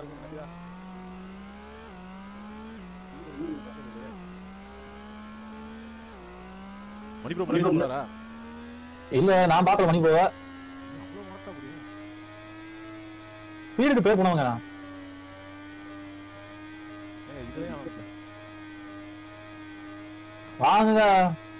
மணி bro பண்ணாரா? இல்ல நான் பாக்கல மணி ப்ரோ. அவ்வளவு மாட்டா முடியும். ஸ்பீடுக்கு பே பண்ணுவாங்க. இதுலயே வாங்க